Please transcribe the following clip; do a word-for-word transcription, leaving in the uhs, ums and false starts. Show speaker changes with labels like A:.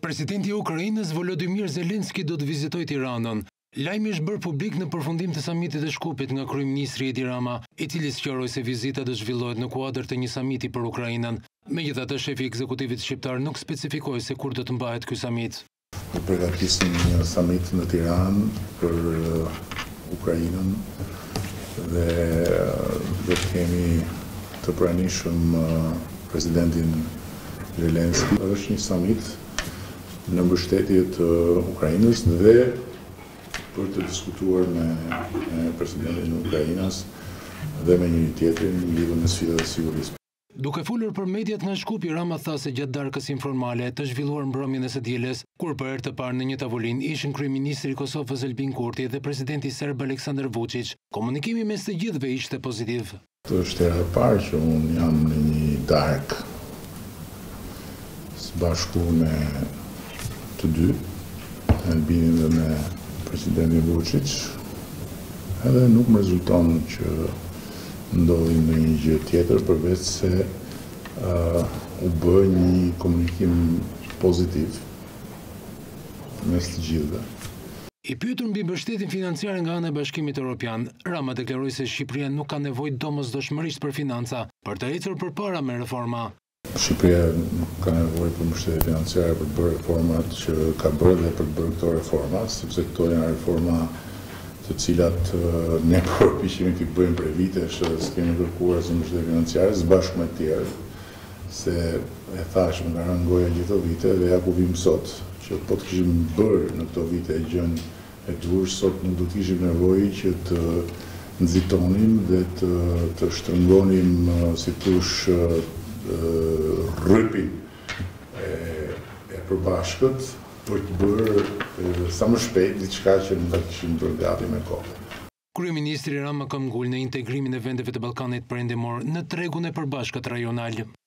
A: Presidenti i Ukrainës Volodymyr Zelenski do të vizitojë Tiranën. Lajmi është bërë publik në përfundim të samitit të Shkupit nga kryeministri Edi Rama, i cili sqaroi se vizita do zhvillohet në kuadër të një samiti për Ukrainën. Megjithatë, shefi i ekzekutivit shqiptar nuk specifikoi se kur do të mbahet ky samit.
B: Ne përgatisim një samit në Tiranë për uh, Ukrainën dhe uh, do të kemi të pranishëm uh, presidentin Zelenski. Është një samit në mbështetje të Ukrainës dhe për të diskutuar me, me presidentin e Ukrainës dhe me një tjetrin lidhur me sfidat e sigurisë.
A: Duke folur për mediat nga Shkupi, Rama tha se gjatë darkës informale të zhvilluar mbrëmjen e së dielës, kur për herë të parë në një tavolinë ishin kryeministri i Kosovës Albin Kurti dhe presidenti serb Aleksandar Vučić, komunikimi mes të gjithëve ishte pozitiv.
B: Kjo është hera e parë që unë jam në një darkë së bashku me të dy, Albinin dhe me presidentin Vučić, edhe nuk më rezulton që ndodhi në një gjë tjetër përveç se uh, u bë një komunikim pozitiv mes të gjithëve.
A: I pyetur mbi mbështetjen financiare nga ana e Bashkimit Evropian, Rama deklaroi se Shqipëria nuk ka nevojë domosdoshmërisht për financa për të ecur përpara me reforma.
B: Shqipëria nuk ka nevojë për mbështetje financiare për të bërë reformat që ka bërë dhe për të bërë këto reforma, sepse këto janë reforma të cilat uh, ne përpiqemi të bëjmë për vitesh, s'kemi kërkuar asnjë mbështetje financiare së bashku me të tjerë, se e thashëm nga rangoja gjithë këto vite dhe ja ku vim sot, që po të kishim bërë në këto vite gjën e duhur, sot nuk do të kishim nevojë që të nxitonim dhe të, të shtrëngonim uh, si thosh uh, rrypin e, e përbashkët për të bërë e, sa më shpejt diçka që nuk ta kishim bërë gati me kohë.
A: Kryeministri Rama ka ngul në integrimin e vendeve të Ballkanit Perëndimor në tregun e përbashkët rajonal.